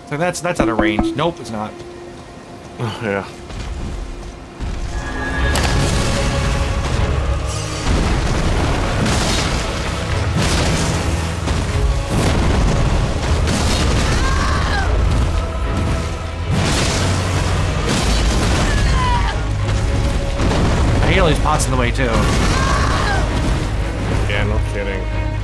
So that's out of range. Nope, it's not. Yeah. I hate all these pots in the way too. Yeah, no kidding.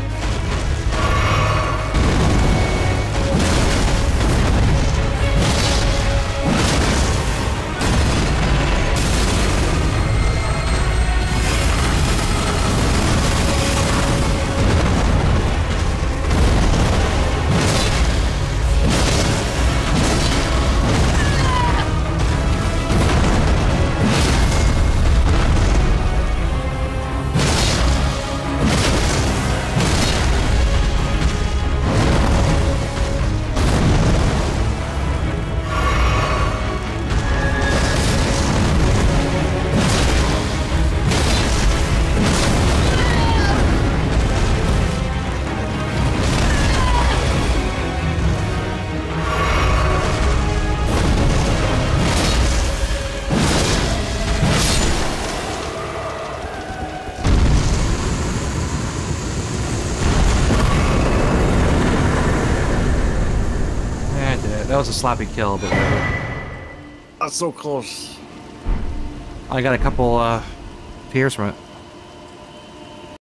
That was a sloppy kill, but whatever. That's so close. I got a couple tears from it.